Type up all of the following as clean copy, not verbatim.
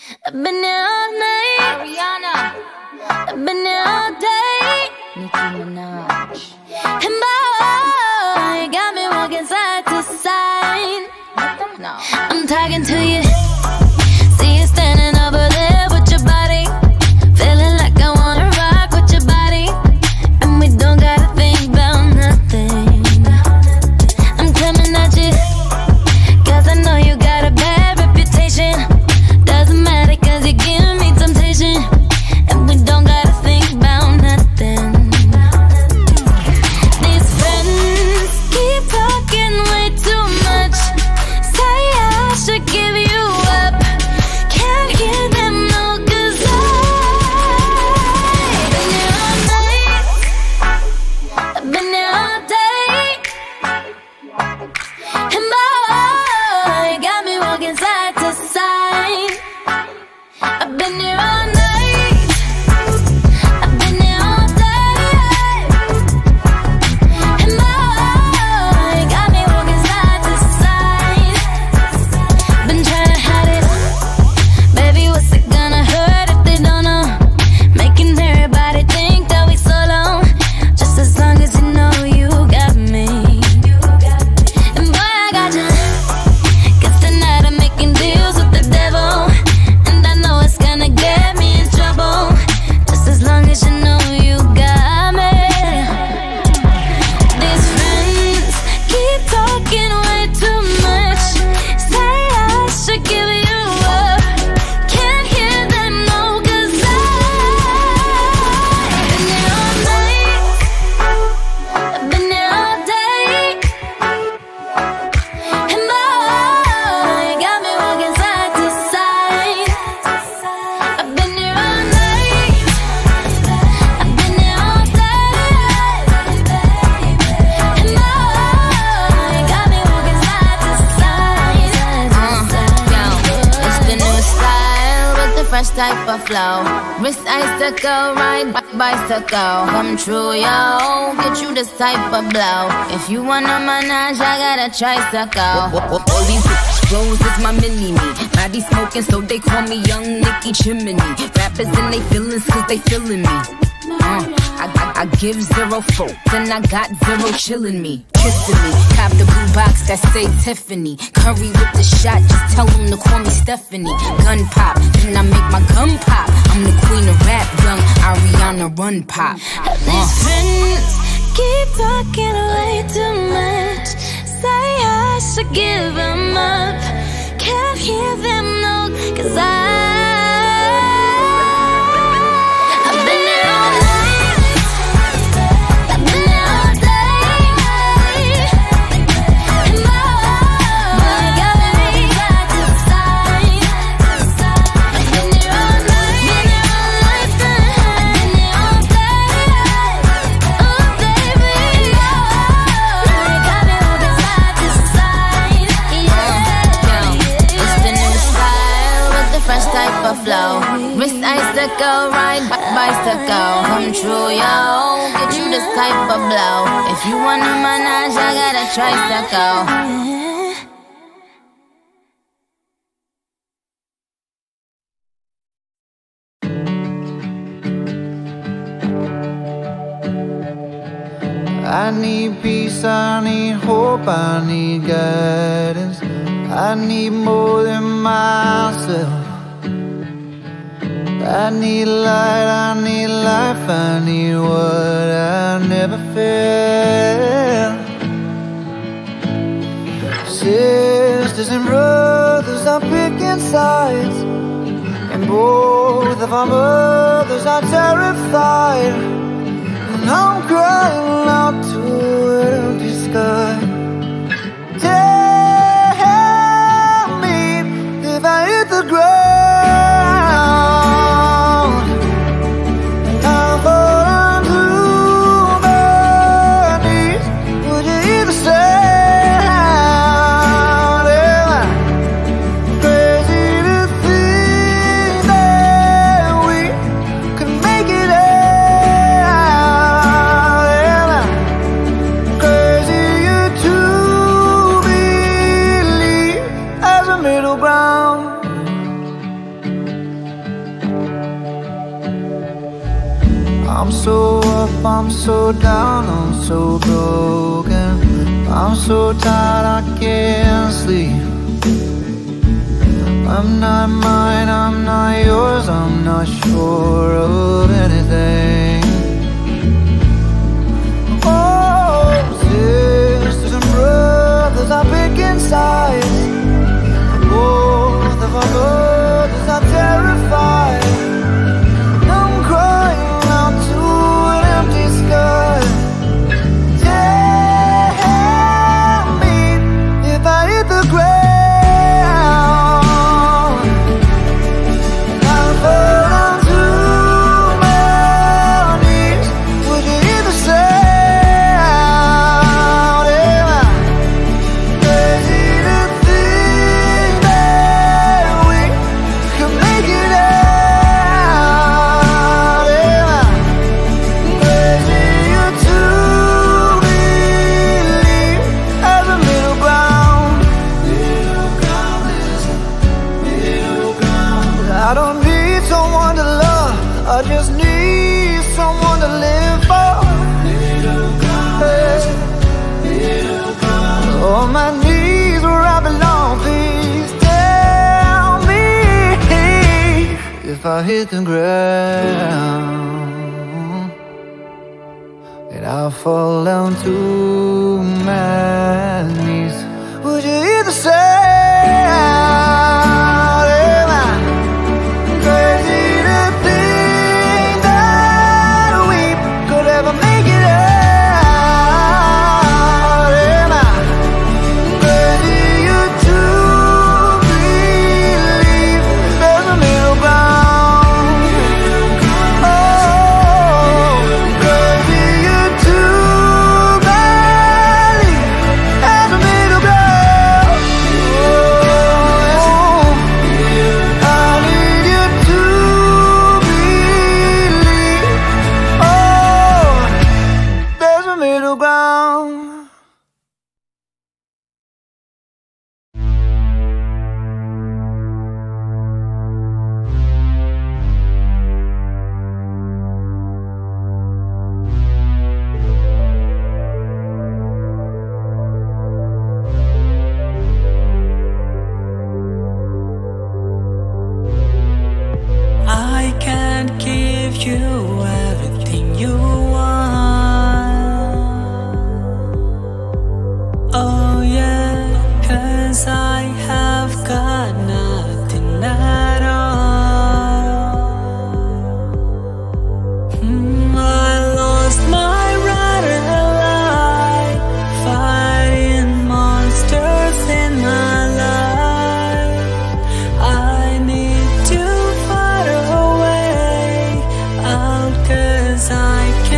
I've been here all night. Ariana. I've been here all day. Nicki Minaj. And boy, you got me walking side to side. No. I'm talking to you. See you standing over there with your body. Feeling like I wanna rock with your body. And we don't gotta think about nothing. I'm coming at you, cause I know you got a bad reputation. Doesn't matter cause you give me temptation. And we don't gotta think about nothing. These friends keep talking way too much. Say I should give you up. Can't hear them no, cause I've been here all night. I've been here all day. And boy, you got me walking side to side. I've been here all night. I've been here all day. And boy, you got me walking side to side. Been trying to hide it. Baby, what's it gonna hurt if they don't know? Making everybody think that we solo. Just as long as you know you got me. And boy, I got you. Cause tonight I'm making deals with the devil. And I know it's gonna get me in trouble. Just as long as you know you got me. These friends keep talking way too much. Say I should give you up. Can't hear them no, cause I've been here all night. I've been here all day. And boy, you got me walking side to side. I've been here all night. I've been here all day. And boy, you got me walking side to side. It's the new style with the fresh type of flow. Wrist icicle, ride bicycle. Come true, yo. Get you this type of blow. If you wanna manage, I got a tricycle. All these flows is my mini-me. Body smoking, so they call me Young Nicki Chimney. Rappers and they feelings, cause they feeling me. I give zero folk, then I got zero chillin' me. Kissing me, cop the blue box that say Tiffany. Curry with the shot, just tell them to call me Stephanie. Gun pop, then I make my gun pop. I'm the queen of rap, young Ariana Run Pop. These friends keep talking way too much. Say I should give them up. Can't hear them no, cause I've been here all night. I've been here all day. And boy, you got me walking side to side. I've been here all night. I've been here all day. Oh baby, you got me walking side to side. It's the new style with the fresh type of flow. Wrist icicle, ride bicycle. Come true, yo. Get you this type of blow. If you wanna manage, I got a tricycle. I need peace, I need hope, I need guidance. I need more than myself. I need light, I need life, I need what I never felt. Sisters and brothers are picking sides, and both of our mothers are terrified. And I'm crying out to an empty sky. Tell me if I hit the ground and I fall onto my knees, would you hear the sound? Am I crazy to think that we could make it out? Am I crazy to I'm so up, I'm so down, I'm so broken. I'm so tired I can't sleep. I'm not mine, I'm not yours, I'm not sure of anything. Oh, sisters and brothers are picking sides. Both of our mothers are terrified. I'm crying out to an empty sky. Tell me if I hit the ground. I don't need someone to love, I just need someone to live for. On my knees where I belong, please tell me if I hit the ground and I fall down to my knees. Would you hear the sound? I can't give you everything you want. Oh yeah, 'cause I have got nothing at all. I lost my right life, fighting monsters in my life. I need to fight away out, 'cause I can't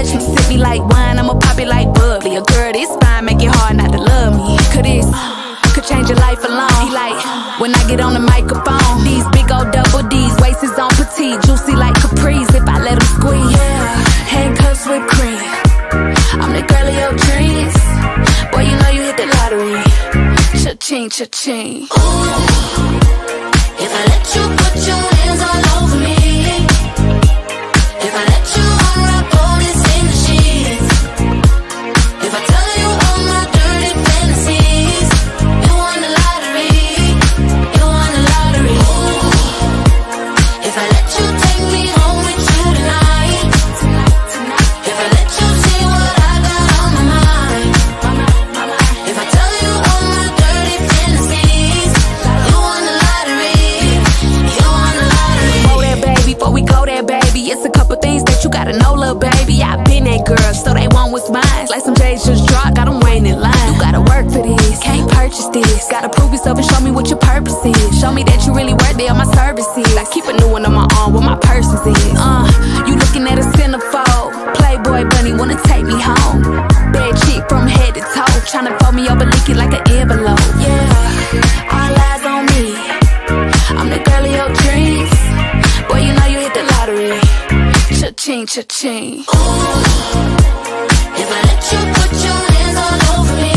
touch me, sip me like wine, I'ma pop it like bubbly. A girl this fine, make it hard not to love me. Cause this could change your life alone. He like, when I get on the microphone, these big old double D's, waist is on petite, juicy like capris if I let them squeeze. Yeah, handcuffs with cream, I'm the girl of your dreams. Boy, you know you hit the lottery. Cha-ching, cha-ching. Ooh, if I let you put your hands all over me, if I let you unwrap all this in the sheets, if I tell you all my dirty fantasies, you won the lottery, you won the lottery. Ooh, if I let you take me home with you tonight, if I let you see what I got on my mind, if I tell you all my dirty fantasies, you won the lottery, you won the lottery. Before that, baby, before we go there, baby, it's a couple things that you gotta know, little baby. I've been that girl, so they want what's mine. Like some J's just dropped, got them waiting in line. You gotta work for this, can't purchase this. Gotta prove yourself and show me what your purpose is. Show me that you really worth it on my services. I keep a new one on my arm, what my purpose is. You looking at a centerfold, Playboy bunny wanna take me home. Bad chick from head to toe, tryna fold me over, lick it like an envelope. Yeah, all eyes on me, I'm the girl of your dreams. Boy, you know you hit the lottery. Cha-ching, cha-ching. Ooh, if I let you put your hands all over me,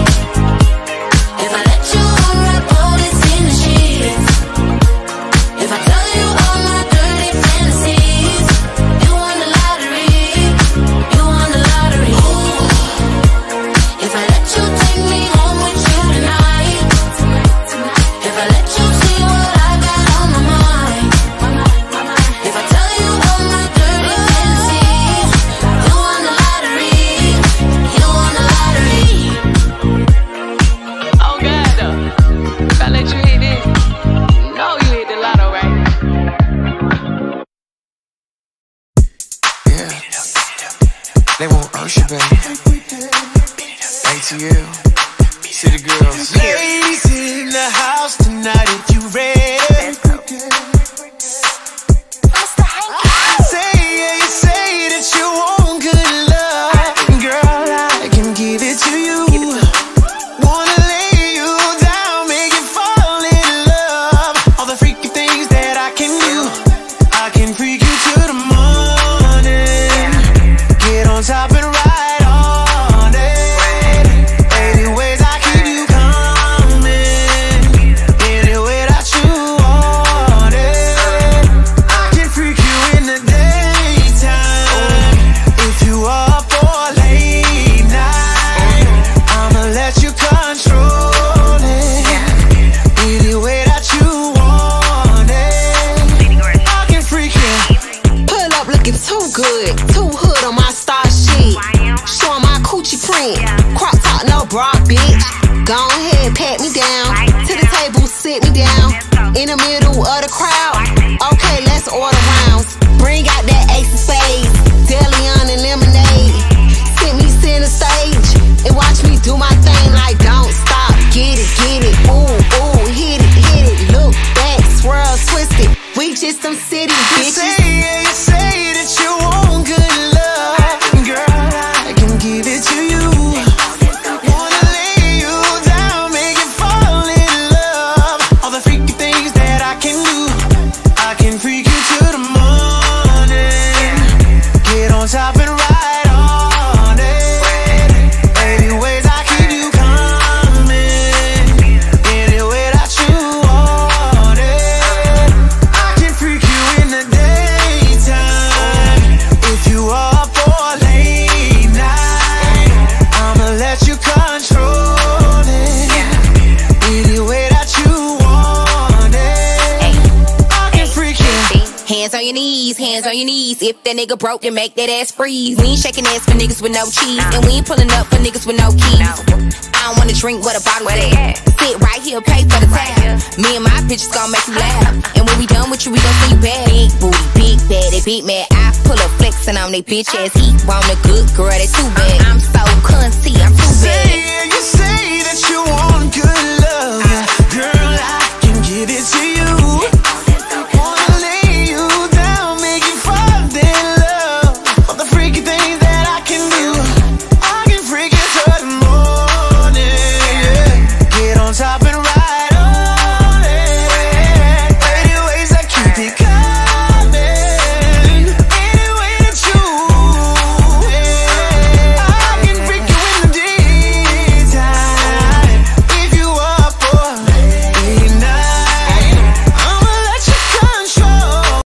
if I let you unwrap all this in the sheets, if I tell you all my dirty fantasies, you won the lottery, you won the lottery. Ooh, if I let you take me home with you tonight, if I let you see what I got on my mind, if I tell you all my dirty fantasies, you won the lottery, you won the lottery. Oh God, though, if I let you hit this, you know you hit the lotto, right? Yeah, they won't rush you, baby. ATL, City Girls. Ladies in the house tonight, if you ready. You say that you want good love. Girl, I can give it to you. Wanna lay you down, make you fall in love. All the freaky things that I can do, I can freak you to the morning. Get on top and ride on it. 80 ways I keep you coming. Any way that you want it. I can freak you in the daytime. If you up for late night, I'ma let you control it. Any way that you want it. I can freak you. Pull up looking too good, too hood on my star shit. Showing my coochie print, crop top, no bra, bitch. Go ahead, pat me down. To the table, sit me down. In the middle of the crowd. Okay, let's order rounds. Bring out that ace of spades, Deleon and lemonade. Sit me center stage and watch me do my thing like don't stop. Get it, ooh, ooh, hit it, look back, swirl, twist it. We just some city You bitches. say that you want good love. Girl, I can give it to you. Wanna lay you down, make you fall in love. All the freaky things that I can do, I can freak you to the morning. Get on top and ride on it. 80 ways I keep you coming. Any way that you want it. I can freak you in the daytime. If you up for late night, I'ma let you control it. Any way that you want it. I can freak you. Hands on your knees, hands on your knees. If that nigga broke, then make that ass freeze. We ain't shaking ass for niggas with no cheese, and we ain't pulling up for niggas with no keys. I don't wanna drink what a bottle at. Sit right here, pay for the tab. Me and my bitches gon' make you laugh. And when we done with you, we gon' see you back. Big booty, big bad, they big mad. I pull up flexing on they bitch ass. He want a good girl, that's too bad. I'm so cunty, I'm